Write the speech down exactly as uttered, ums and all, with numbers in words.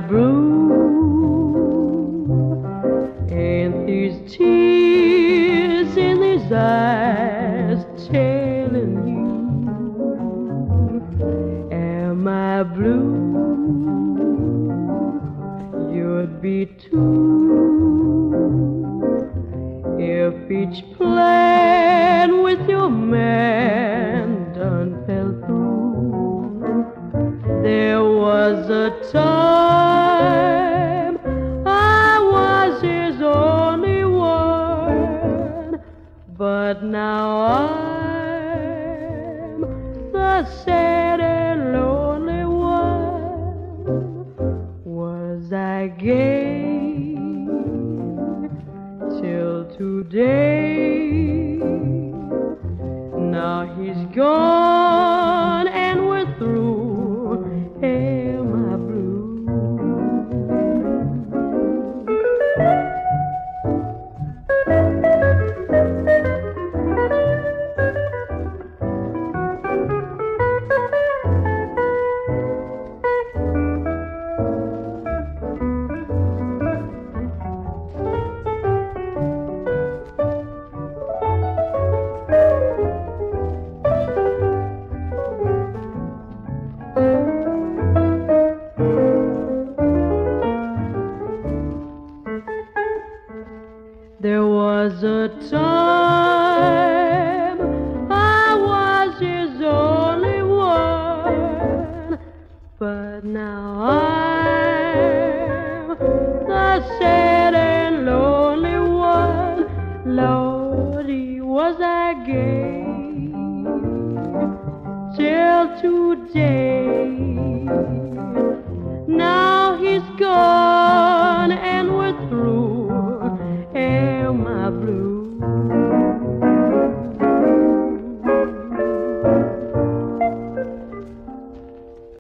blue? Ain't these tears in these eyes telling you? Am I blue? You'd be too if each plan with your man done fell through. There was a time I was his only one, but now I'm the sad and lonely one. Was I gay till today? Now he's gone and we're through. Am I blue? There was a time I was his only one, but now I'm the sad and lonely one. Lordy, was I gay till today?